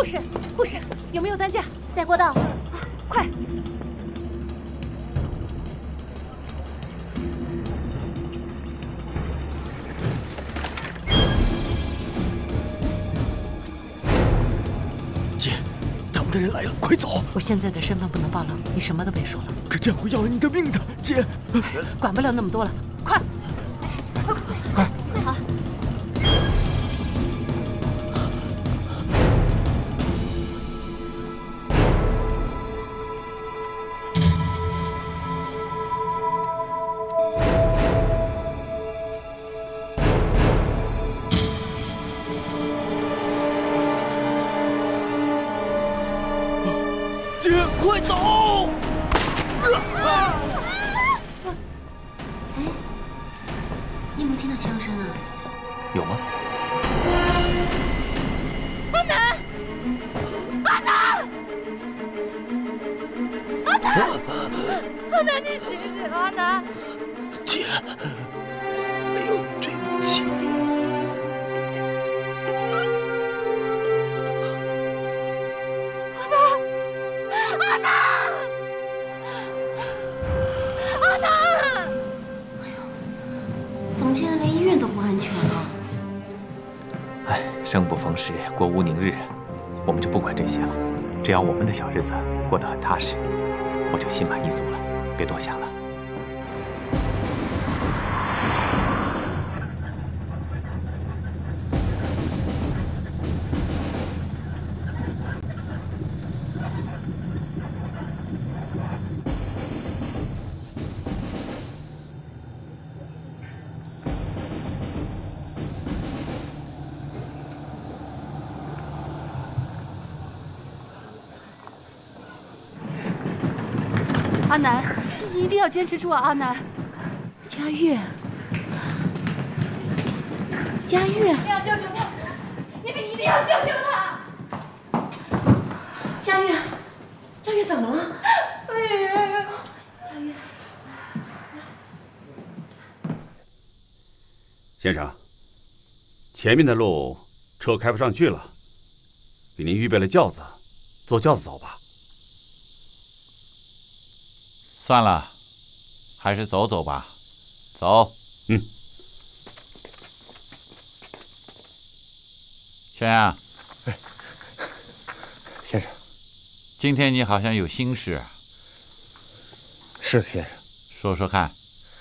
护士，有没有担架？ 在过道。 快！ 姐，他们的人来了，快走！ 我现在的身份不能暴露，你什么都别说了。 可这样会要了你的命的，姐。 管不了那么多了，快！ 快！ 好。 姐，快走！ 你有没有听到枪声啊？ 有吗？ 阿南，阿南，阿南，阿南，你醒醒，阿南！ 姐，没有对不起你。 阿南，阿南，阿南！ 怎么现在连医院都不安全了？ 哎，生不逢时，国无宁日，我们就不管这些了。只要我们的小日子过得很踏实，我就心满意足了。别多想了。 阿南，你一定要坚持住啊，阿南！ 佳悦，佳悦， 你要救救他！你们一定要救救他！ 佳悦，佳悦怎么了？ 哎呀， 佳悦， 先生，前面的路车开不上去了，给您预备了轿子，坐轿子走吧。 算了，还是走走吧。走。 嗯。 轩啊， 先生， 今天你好像有心事。 是先生。 说说看。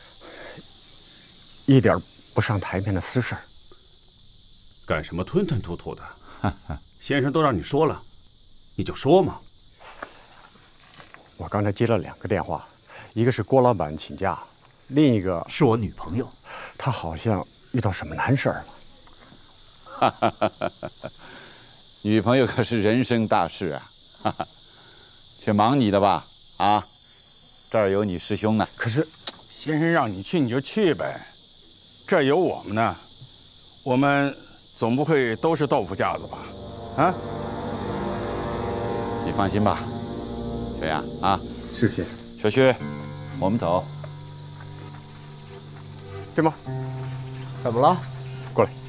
一点不上台面的私事儿。 干什么吞吞吐吐的？先生都让你说了，你就说嘛。 我刚才接了2个电话，一个是郭老板请假，另一个是我女朋友， 她好像遇到什么难事儿了。 女朋友可是人生大事啊！去忙你的吧，啊，这儿有你师兄呢。 可是，先生让你去你就去呗，这儿有我们呢，我们总不会都是豆腐架子吧？啊？ 你放心吧。这样啊， 是先生。 小旭，我们走。 对吗？ 怎么了？ 过来。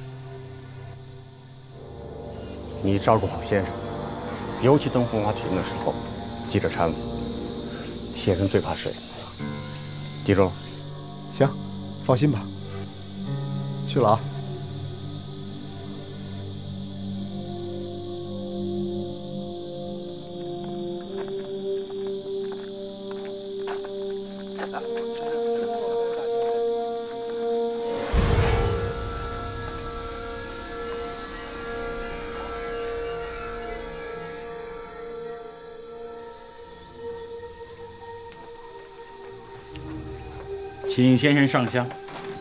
你照顾好先生，尤其登风华群的时候，记着搀扶。先生最怕水，记住了。 行，放心吧。去了啊。 请先生上香。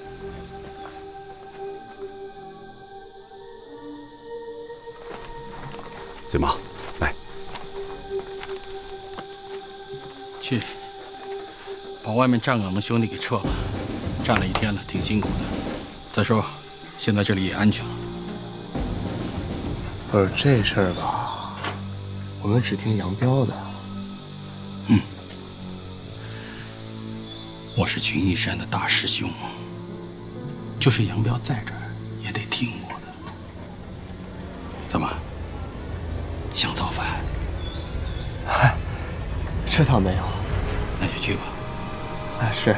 嘴妈，来， 去，把外面站岗的兄弟给撤了，站了1天了，挺辛苦的。再说，现在这里也安全了。 这事儿吧，我们只听杨彪的。 我是群义山的大师兄，就是杨彪在这儿，也得听我的。怎么，想这倒没有。 那就去吧。 啊，是。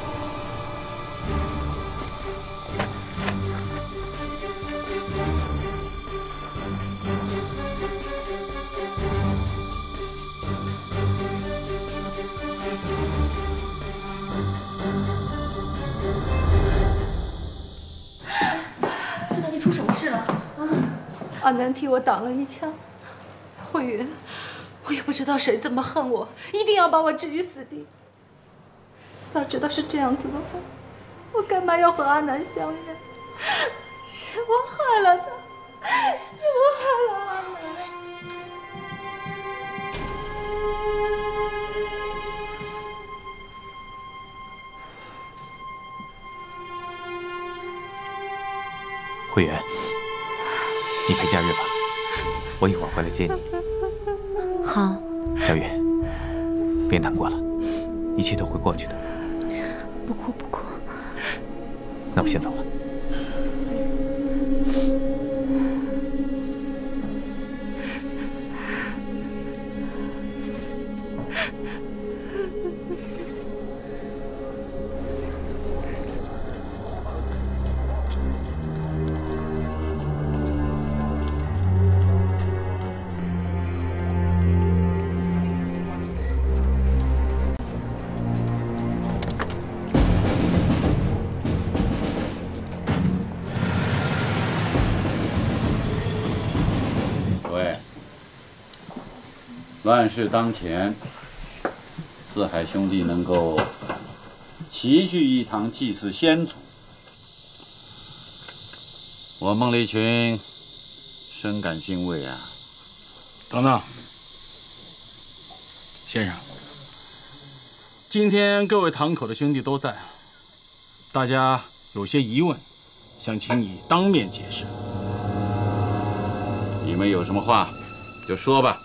这到底出什么事了？啊！ 阿南替我挡了一枪，慧云，我也不知道谁这么恨我，一定要把我置于死地。早知道是这样子的话，我干嘛要和阿南相认？是我害了他，是我害了阿南。 慧媛，你陪佳悦吧，我一会儿回来接你。 好。 佳悦，别难过了，一切都会过去的。 不哭不哭。 那我先走了。 乱世当前，四海兄弟能够齐聚一堂祭祀先祖，我孟丽群深感欣慰啊！ 等等，先生，今天各位堂口的兄弟都在，大家有些疑问，想请你当面解释。 你们有什么话就说吧。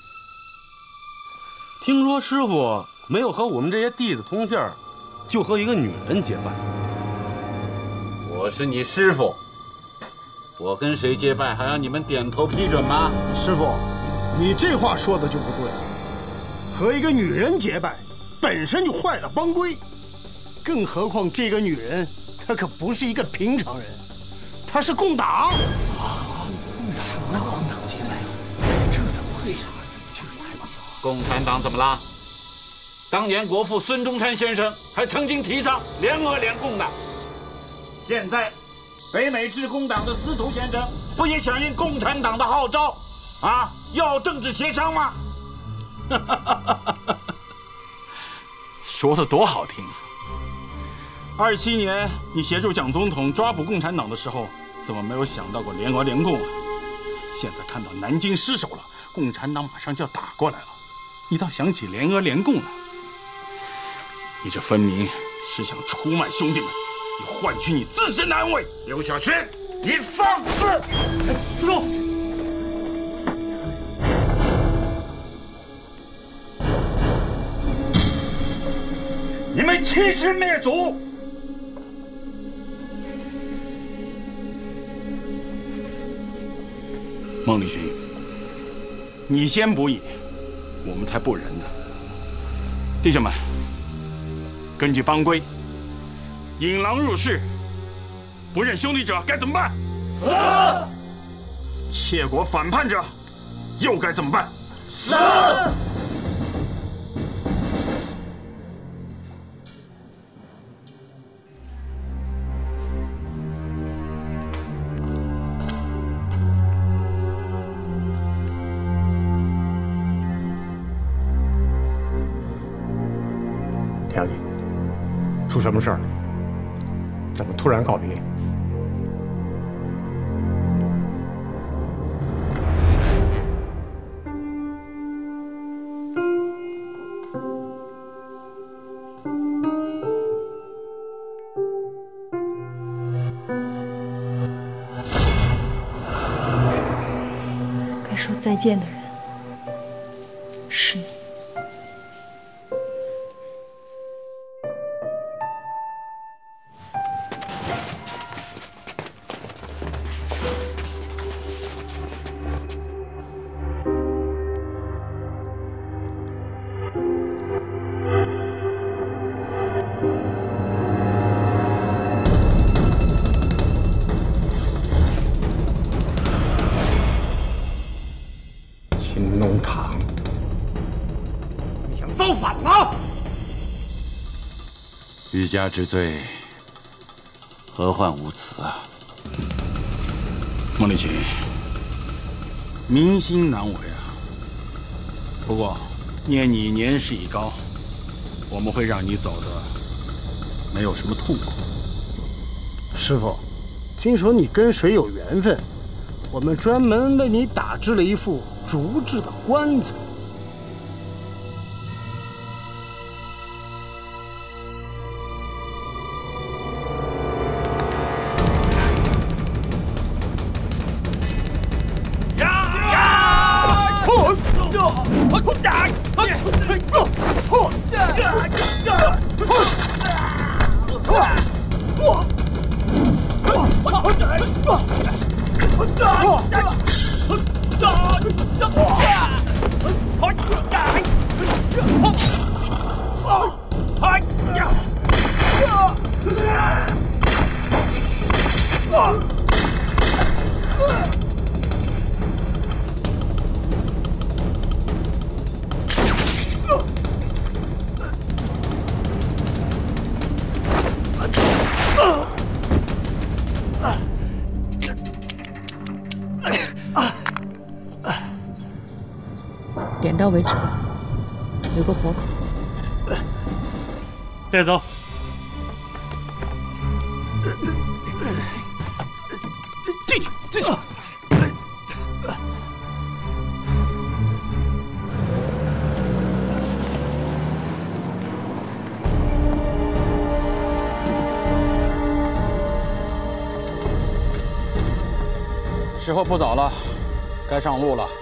听说师傅没有和我们这些弟子通信儿，就和一个女人结拜。 我是你师傅，我跟谁结拜还要你们点头批准吗？ 师傅，你这话说的就不对，和一个女人结拜本身就坏了帮规，更何况这个女人她可不是一个平常人，她是共党。 那共党结拜了，这怎么回事？ 共产党怎么啦？当年国父孙中山先生还曾经提倡联俄联共呢。现在，北美致共党的司徒先生不也响应共产党的号召，要政治协商吗？ 说的多好听啊！27年你协助蒋总统抓捕共产党的时候，怎么没有想到过联俄联共啊？现在看到南京失守了，共产党马上就要打过来了，你倒想起联俄联共了？你这分明是想出卖兄弟们，以换取你自身的安慰。 刘小群，你放肆！ 住手！ 你们欺师灭祖！ 孟丽群，你先不义，我们才不仁呢。弟兄们，根据帮规，引狼入室，不认兄弟者该怎么办？ 死！ 窃国反叛者又该怎么办？ 死！ 田姐，出什么事儿了？怎么突然告别？ 该说再见的人是你。 想造反了？ 欲加之罪，何患无辞啊！ 孟丽群，民心难违啊。不过，念你年事已高，我们会让你走的没有什么痛苦。 师傅，听说你跟谁有缘分，我们专门为你打制了一副竹制的棺材。 点到为止吧，留个活口。 带走。 进去，进去。 时候不早了，该上路了。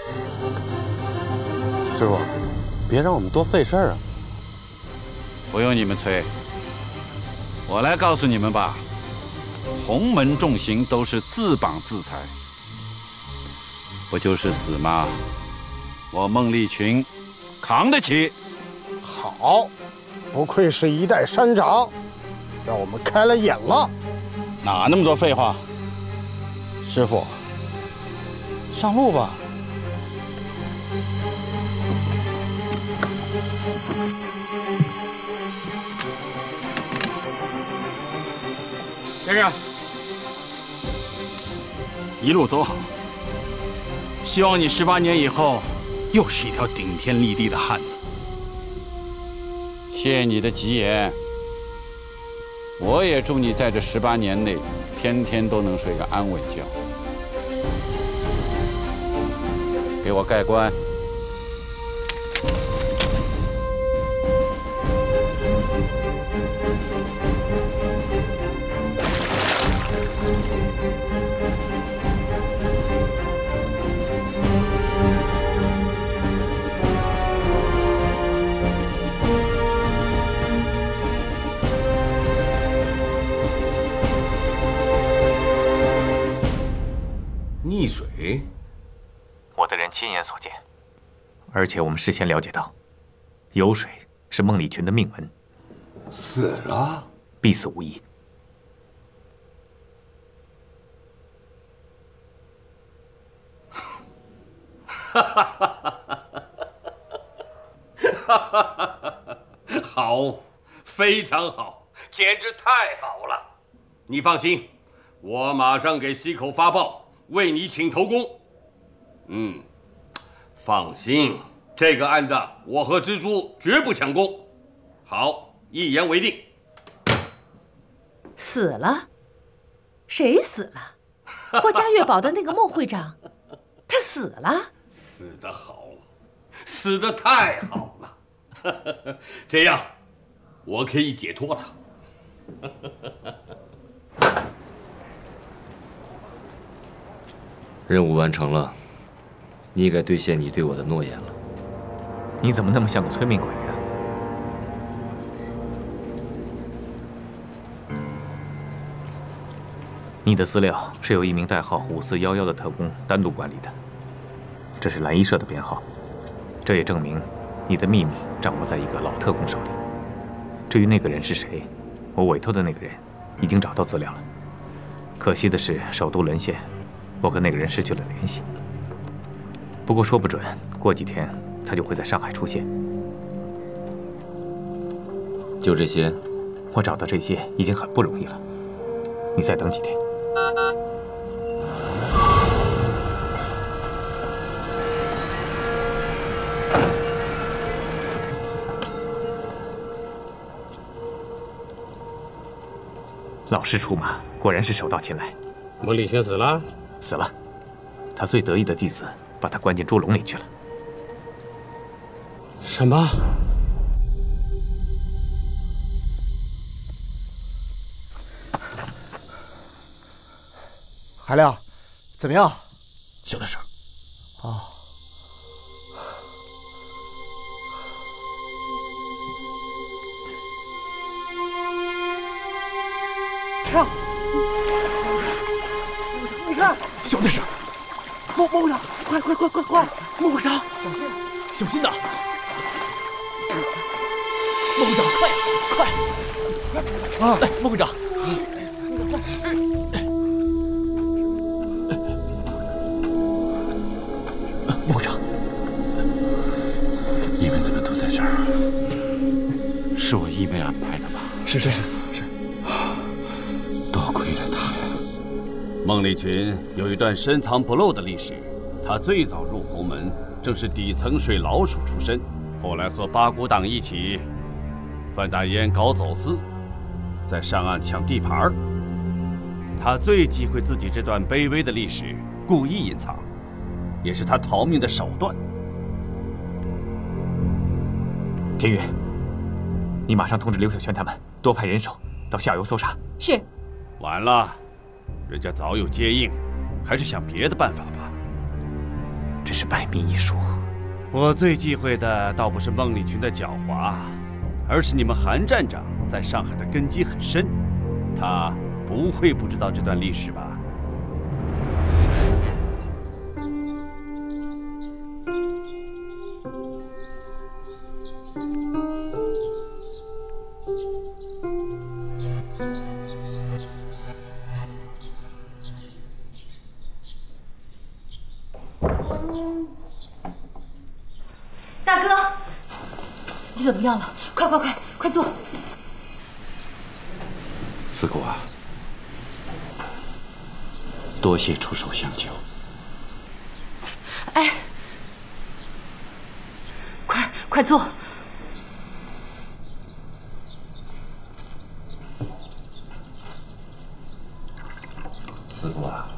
师傅，别让我们多费事儿啊！ 不用你们催，我来告诉你们吧。洪门重刑都是自绑自裁，不就是死吗？我孟丽群扛得起。 好，不愧是一代山长，让我们开了眼了。 哪那么多废话？师傅，上路吧。先生，一路走好。希望你18年以后又是一条顶天立地的汉子。 谢你的吉言，我也祝你在这18年内，天天都能睡个安稳觉。给我盖棺。 溺水？ 我的人亲眼所见，而且我们事先了解到，有水是孟丽群的命门， 死了， 必死无疑。 好，非常好，简直太好了！你放心，我马上给西口发报，为你请头功。放心，这个案子我和蜘蛛绝不抢功。好，一言为定。 死了？谁死了？国家月宝的那个孟会长，他死了？ 死得好，死得太好了。这样，我可以解脱了。 任务完成了，你该兑现你对我的诺言了。 你怎么那么像个催命鬼啊？你的资料是由一名代号5411的特工单独管理的，这是蓝衣社的编号，这也证明你的秘密掌握在一个老特工手里。至于那个人是谁，我委托的那个人已经找到资料了。可惜的是，首都沦陷，我和那个人失去了联系。不过说不准，过几天他就会在上海出现。 就这些？我找到这些已经很不容易了，你再等几天。老师出马，果然是手到擒来。 孟丽群死了？ 死了，他最得意的弟子把他关进猪笼里去了。 什么？ 海亮，怎么样？ 小点声。 哦。看，你看， 小点声。 孟部长，快！孟部长， 小心呐！孟部长，快！啊，来，孟部长。孟部长， 你们怎么都在这儿？是我一妹安排的吧？ 是。 多亏了他呀。 孟丽群有一段深藏不露的历史。他最早入洪门，正是底层水老鼠出身，后来和八股党一起贩大烟、搞走私，在上岸抢地盘。他最忌讳自己这段卑微的历史，故意隐藏，也是他逃命的手段。 田宇，你马上通知刘小泉他们，多派人手到下游搜查。 是。 晚了，人家早有接应，还是想别的办法吧。 这是百密一疏。 我最忌讳的倒不是孟丽群的狡猾，而是你们韩站长在上海的根基很深，他不会不知道这段历史吧？ 大哥，你怎么样了？快坐。 四姑啊，多谢出手相救。 哎，快坐。 四姑啊，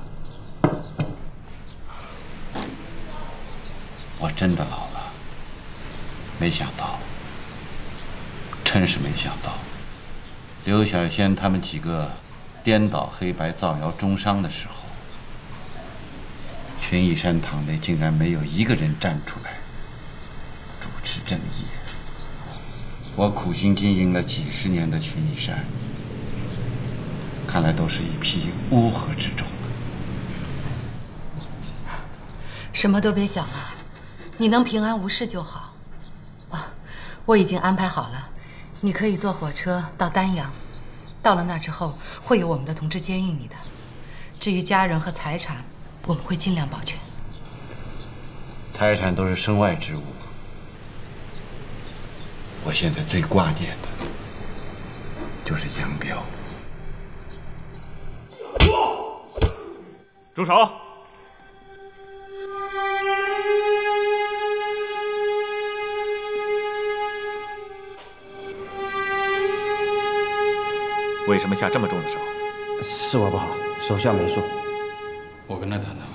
我真的老了，没想到，真是没想到，刘小仙他们几个颠倒黑白、造谣中伤的时候，群义山堂内竟然没有一个人站出来主持正义。我苦心经营了几十年的群义山，看来都是一批乌合之众。 什么都别想了，你能平安无事就好。啊，我已经安排好了，你可以坐火车到丹阳，到了那之后会有我们的同志接应你的。至于家人和财产，我们会尽量保全。 财产都是身外之物，我现在最挂念的就是杨彪。 住手！ 为什么下这么重的手？ 是我不好，手下没数。 我跟他谈谈吧。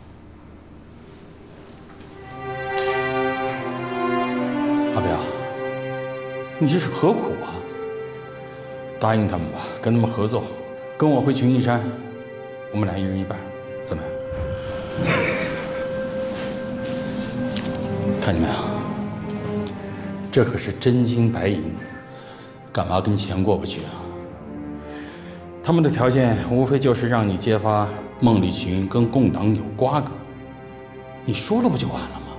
阿彪，你这是何苦啊？答应他们吧，跟他们合作，跟我回群义山，我们俩一人一半，怎么样？看见没有？这可是真金白银，干嘛跟钱过不去啊？他们的条件无非就是让你揭发孟丽群跟共党有瓜葛，你说了不就完了吗？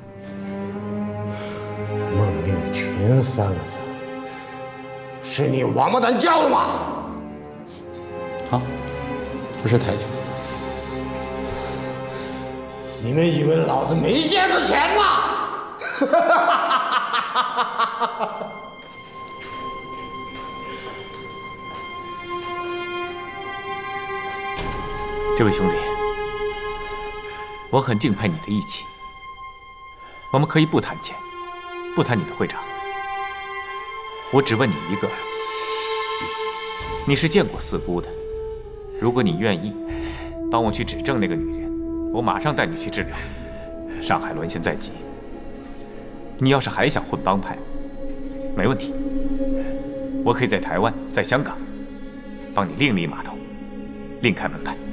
孟丽群三个字，是你王八蛋叫的吗？ 好，不是抬举。 你们以为老子没见过钱吗？ 这位兄弟，我很敬佩你的义气。我们可以不谈钱，不谈你的会长。我只问你一个：你是见过四姑的？如果你愿意，帮我去指证那个女人，我马上带你去治疗。上海沦陷在即，你要是还想混帮派，没问题，我可以在台湾、在香港帮你另立码头，另开门派。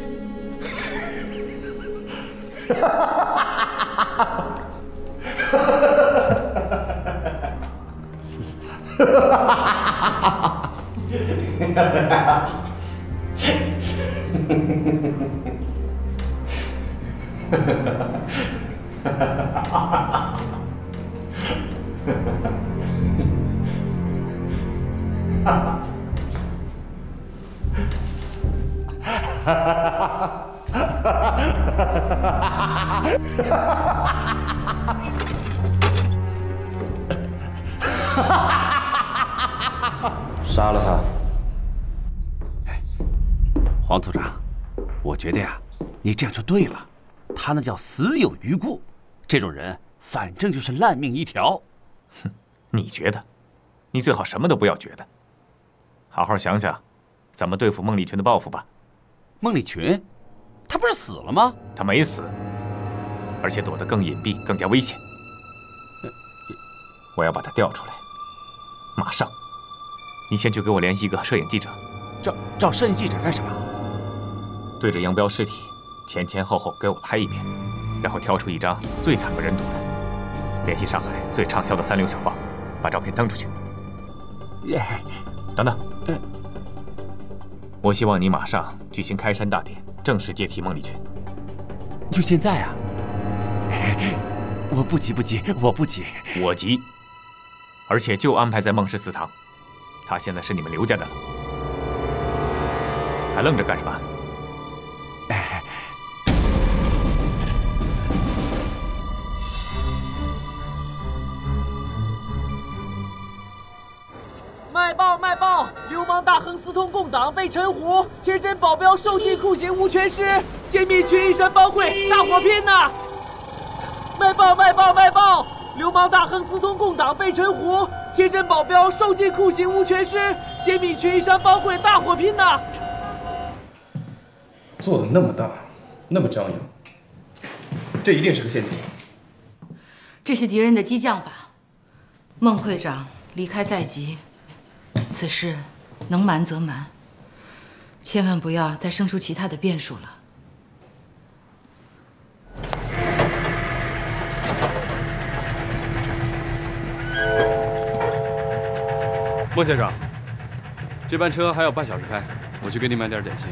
杀了他！ 黄组长，我觉得呀，你这样就对了。他那叫死有余辜，这种人反正就是烂命一条。 哼，你觉得？你最好什么都不要觉得，好好想想怎么对付孟丽群的报复吧。 孟丽群，他不是死了吗？ 他没死，而且躲得更隐蔽，更加危险。我要把他调出来，马上。你先去给我联系一个摄影记者。 找摄影记者干什么？ 对着杨彪尸体前前后后给我拍一遍，然后挑出一张最惨不忍睹的，联系上海最畅销的三流小报，把照片登出去。等等，我希望你马上举行开山大典，正式接替孟丽群。 就现在啊？我不急，我不急。 我急，而且就安排在孟氏祠堂，他现在是你们刘家的了，还愣着干什么？ 卖报！流氓大亨私通共党被陈虎，贴身保镖受尽酷刑无全尸，揭秘群义山帮会大火拼呐！卖报！流氓大亨私通共党被陈虎，贴身保镖受尽酷刑无全尸，揭秘群义山帮会大火拼呐！ 做的那么大，那么张扬，这一定是个陷阱。 这是敌人的激将法。孟会长离开在即，此事能瞒则瞒，千万不要再生出其他的变数了。 孟先生，这班车还有半小时开，我去给你买点点心。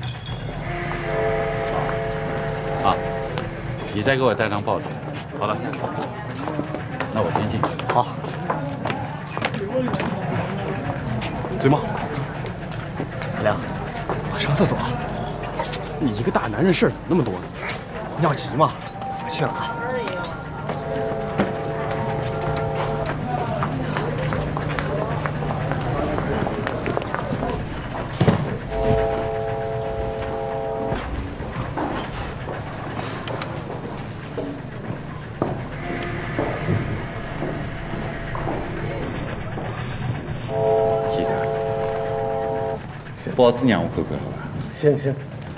啊，你再给我带张报纸。 好的。 那我先进去。 好。嘴茂，海亮，我上厕所。你一个大男人事儿怎么那么多呢？尿急吗？我去了啊。 包子让我看看好吧？ 行。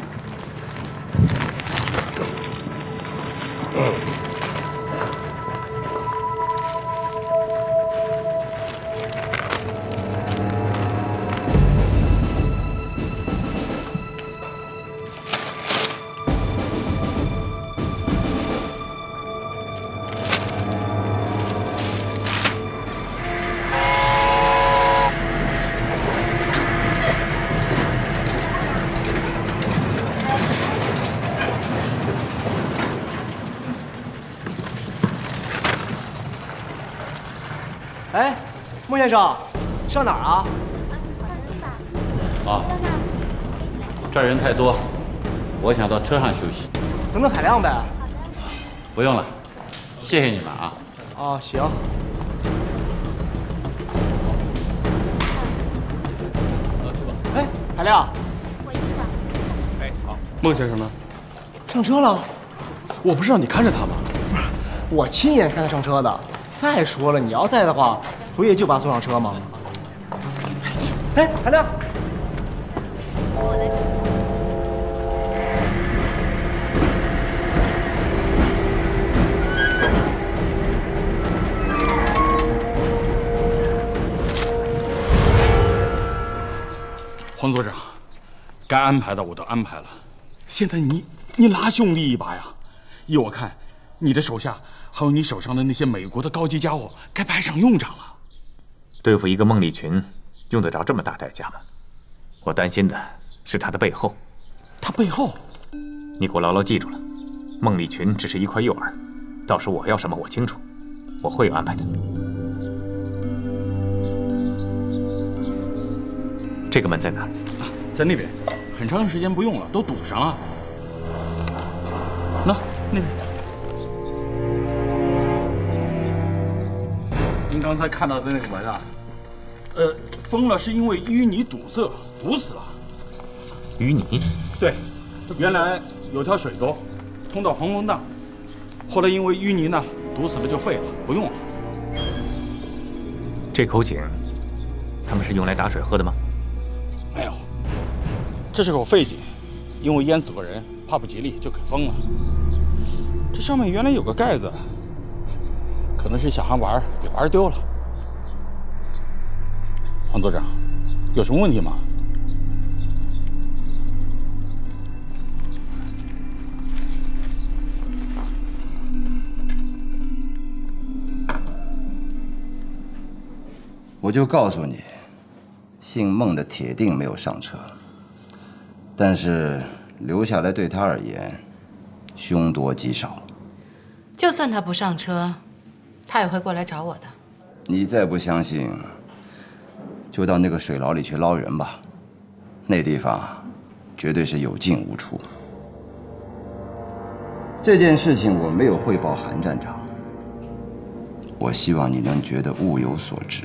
哎，孟先生，上哪儿啊？ 放心吧。啊，这儿人太多，我想到车上休息。 等等海亮呗。 不用了，谢谢你们啊。 啊，行。哎，海亮。 哎，好。 孟先生呢？ 上车了。 我不是让你看着他吗？ 不是，我亲眼看他上车的。再说了，你要在的话，不也就把他送上车吗？哎，海亮。 黄所长，该安排的我都安排了，现在你拉兄弟一把呀！依我看，你的手下还有你手上的那些美国的高级家伙，该派上用场了。 对付一个孟丽群，用得着这么大代价吗？我担心的是他的背后。 他背后？ 你给我牢牢记住了，孟丽群只是一块诱饵，到时候我要什么我清楚，我会有安排的。这个门在哪儿？ 在那边，很长时间不用了，都堵上了。那边。您刚才看到的那个门啊，封了是因为淤泥堵塞，堵死了。 淤泥？ 对，原来有条水沟通到黄龙荡，后来因为淤泥呢堵死了就废了，不用了。 这口井，他们是用来打水喝的吗？ 没有，这是口废井，因为淹死过人，怕不吉利就给封了。这上面原来有个盖子，可能是小孩玩给玩丢了。黄所长，有什么问题吗？ 我就告诉你。 姓孟的铁定没有上车，但是留下来对他而言，凶多吉少。 就算他不上车，他也会过来找我的。 你再不相信，就到那个水牢里去捞人吧，那地方绝对是有进无出。这件事情我没有汇报韩站长，我希望你能觉得物有所值。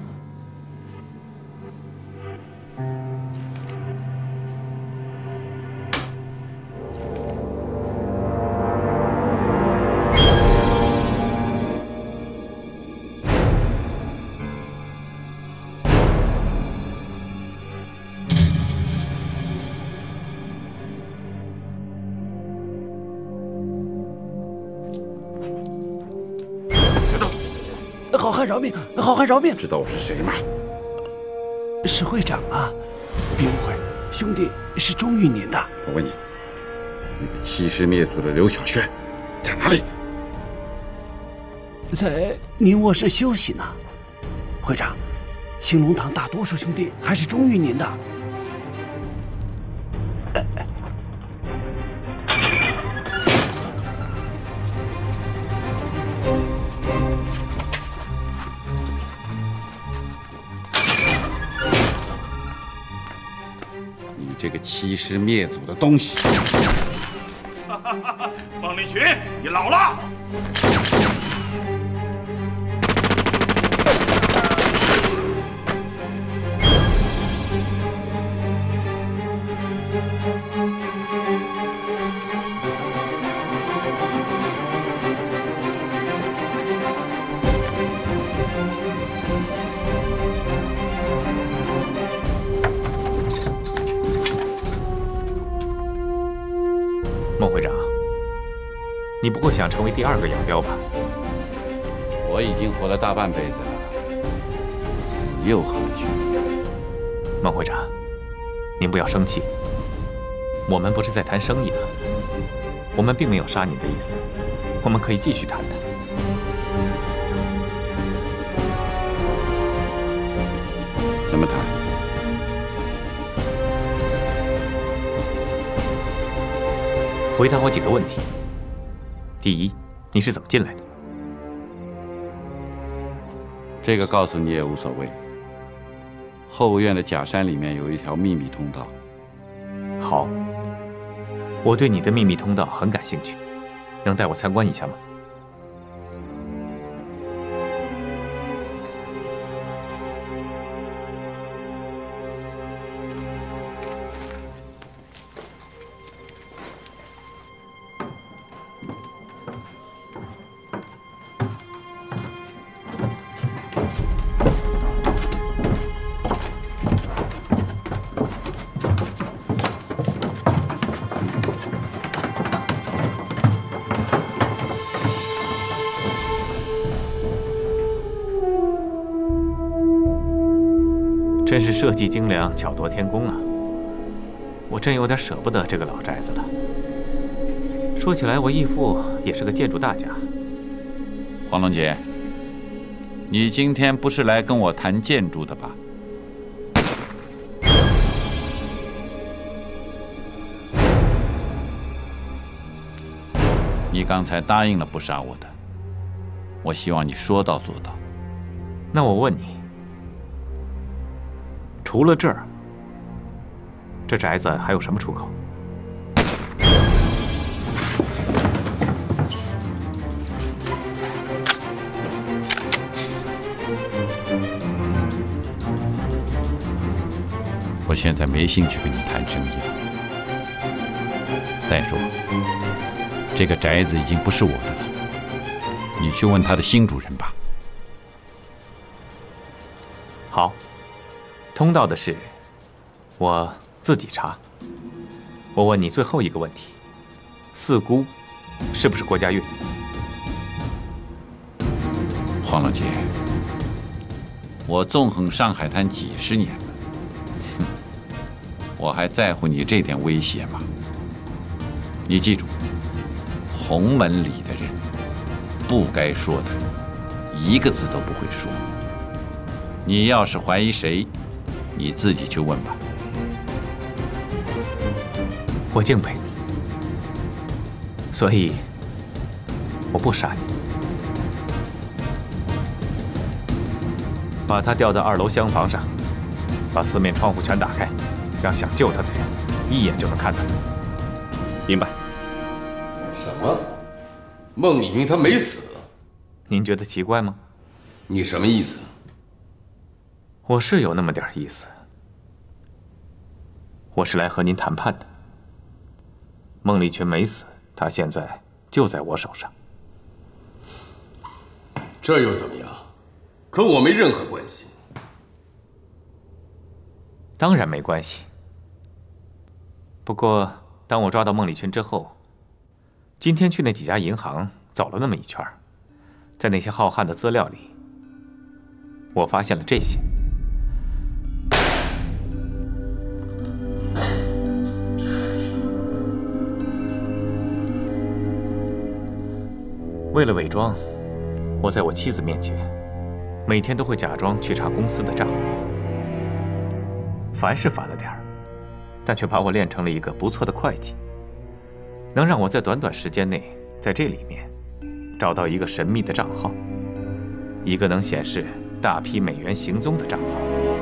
好汉饶命！好汉饶命！ 知道我是谁吗？ 是会长啊，并不会，兄弟是忠于您的。 我问你，那个欺师灭祖的刘晓轩在哪里？ 在您卧室休息呢。会长，青龙堂大多数兄弟还是忠于您的。 这个欺师灭祖的东西！ 孟丽群，你老了！ 孟会长，你不会想成为第二个杨彪吧？ 我已经活了大半辈子了，死又何惧？ 孟会长，您不要生气，我们不是在谈生意吗？我们并没有杀您的意思，我们可以继续谈的。 怎么谈？ 回答我几个问题。第一，你是怎么进来的？ 这个告诉你也无所谓。后院的假山里面有一条秘密通道。 好，我对你的秘密通道很感兴趣，能带我参观一下吗？ 真是设计精良，巧夺天工啊！我真有点舍不得这个老宅子了。说起来，我义父也是个建筑大家。 黄龙姐，你今天不是来跟我谈建筑的吧？你刚才答应了不杀我的，我希望你说到做到。 那我问你，除了这儿，这宅子还有什么出口？ 我现在没兴趣跟你谈生意了。再说，这个宅子已经不是我的了，你去问他的新主人吧。 好，通道的事，我自己查。我问你最后一个问题：四姑是不是郭家月？ 黄老姐，我纵横上海滩几十年了，我还在乎你这点威胁吗？你记住，洪门里的人，不该说的，一个字都不会说。你要是怀疑谁，你自己去问吧。 我敬佩你，所以我不杀你，把他吊到2楼厢房上，把4面窗户全打开，让想救他的人一眼就能看到。明白？ 什么？孟丽萍她没死？ 您觉得奇怪吗？ 你什么意思？ 我是有那么点意思。我是来和您谈判的。孟丽群没死，她现在就在我手上。 这又怎么样？和我没任何关系。 当然没关系。不过，当我抓到孟丽群之后，今天去那几家银行走了那么一圈，在那些浩瀚的资料里，我发现了这些。为了伪装，我在我妻子面前，每天都会假装去查公司的账。凡是烦了点儿，但却把我练成了一个不错的会计，能让我在短短时间内在这里面找到一个神秘的账号，一个能显示大批美元行踪的账号。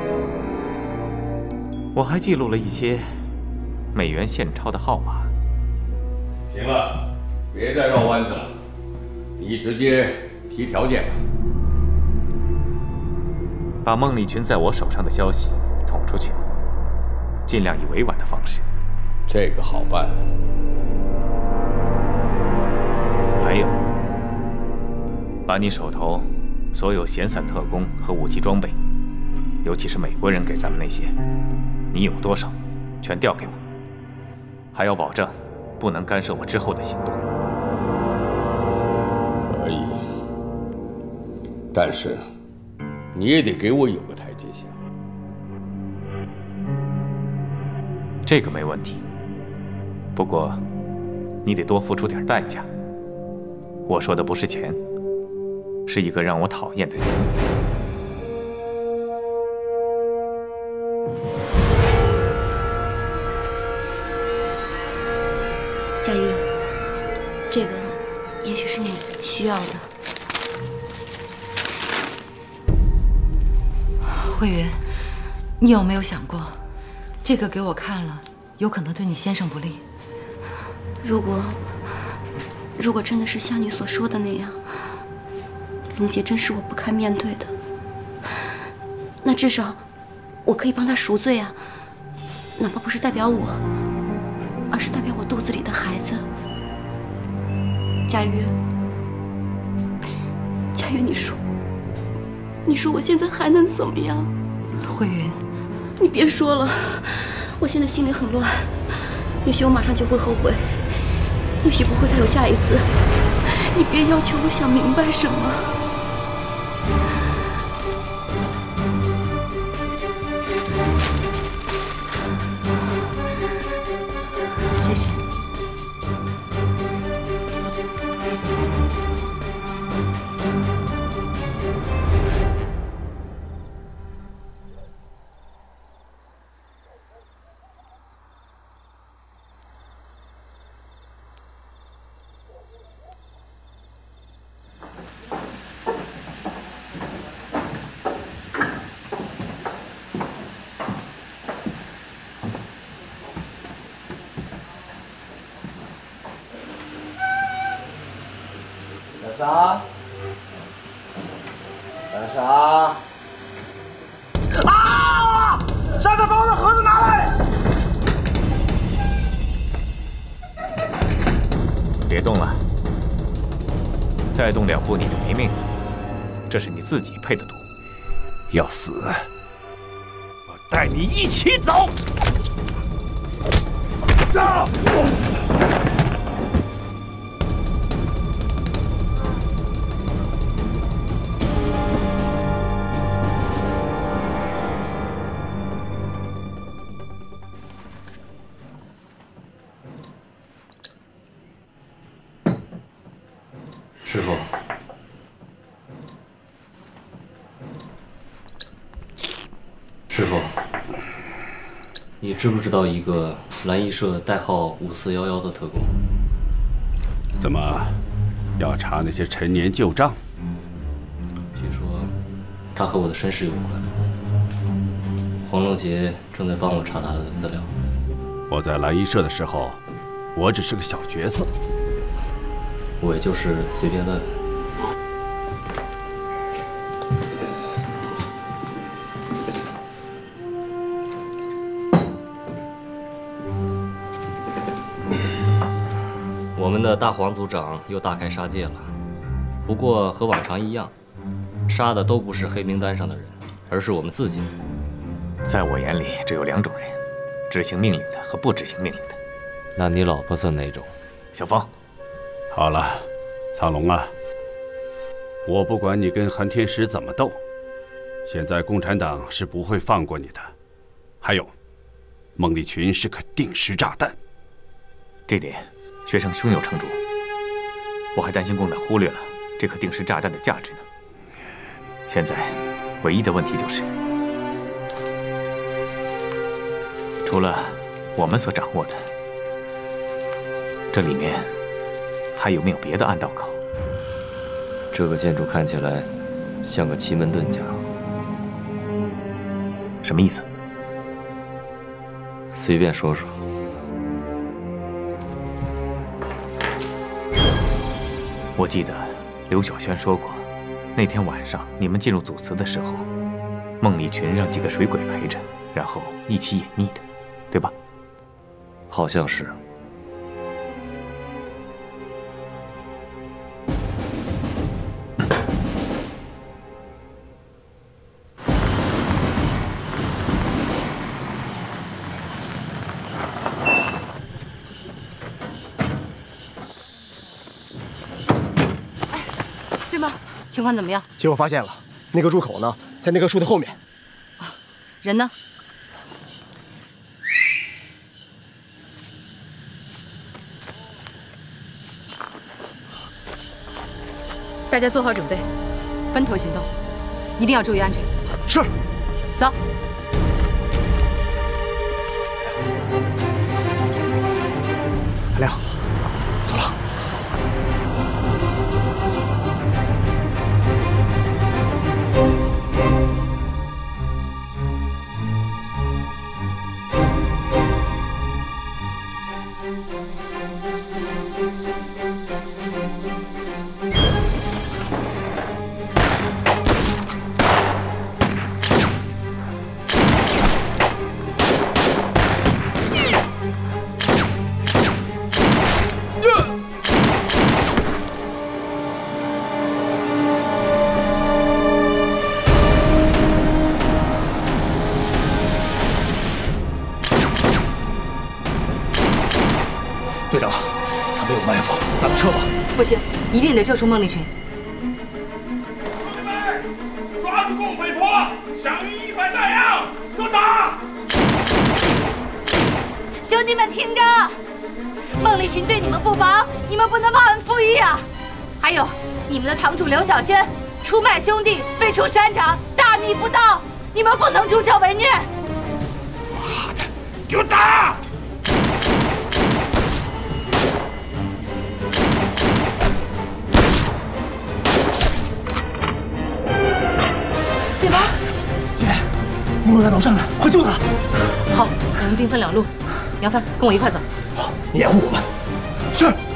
我还记录了一些美元现钞的号码。 行了，别再绕弯子了，你直接提条件吧。 把孟丽群在我手上的消息捅出去，尽量以委婉的方式。 这个好办。 还有，把你手头所有闲散特工和武器装备，尤其是美国人给咱们那些，你有多少，全调给我。还要保证，不能干涉我之后的行动。 可以，但是你也得给我有个台阶下。 这个没问题，不过你得多付出点代价。我说的不是钱，是一个让我讨厌的人。 佳玉，这个也许是你需要的。 慧云，你有没有想过，这个给我看了，有可能对你先生不利？ 如果真的是像你所说的那样，龙姐真是我不堪面对的，那至少我可以帮她赎罪啊，哪怕不是代表我，而是代表我肚子里的孩子。佳玉，你说我现在还能怎么样？ 慧云， 你别说了，我现在心里很乱，也许我马上就会后悔，也许不会再有下一次。你别要求我想明白什么。 再动2步你就没命了，这是你自己配的毒。 要死，我带你一起走。 师傅，师傅，你知不知道一个蓝衣社代号5411的特工？ 怎么，要查那些陈年旧账？ 据说他和我的身世有关。黄龙杰正在帮我查他的资料。 我在蓝衣社的时候，我只是个小角色。 我也就是随便问问。我们的大黄组长又大开杀戒了，不过和往常一样，杀的都不是黑名单上的人，而是我们自己。 在我眼里，只有2种人：执行命令的和不执行命令的。 那你老婆算哪种？ 小芳。 好了，苍龙啊，我不管你跟韩天石怎么斗，现在共产党是不会放过你的。还有，孟丽群是颗定时炸弹， 这点学生胸有成竹。我还担心共党忽略了这颗定时炸弹的价值呢。现在唯一的问题就是，除了我们所掌握的，这里面还有没有别的暗道口？ 这个建筑看起来像个奇门遁甲。 什么意思？ 随便说说。 我记得刘晓轩说过，那天晚上你们进入祖祠的时候，孟丽群让几个水鬼陪着，然后一起隐匿的，对吧？ 好像是。 情况怎么样？ 结果发现了，那个入口呢，在那棵树的后面。 人呢？大家做好准备，分头行动，一定要注意安全。 是。 走。 海亮，走了。 队长，他没有埋伏，咱们撤吧。 不行，一定得救出孟丽群。 抓住共匪婆，赏予100弹药，给我打！ 兄弟们听着，孟丽群对你们不薄，你们不能忘恩负义啊！还有，你们的堂主刘晓轩出卖兄弟，被处山长，大逆不道，你们不能助纣为虐！ 妈的，给我打！ 姐夫， 姐，穆来楼上了，快救他！ 好，我们兵分2路，杨帆跟我一块走。 你掩护我们。是。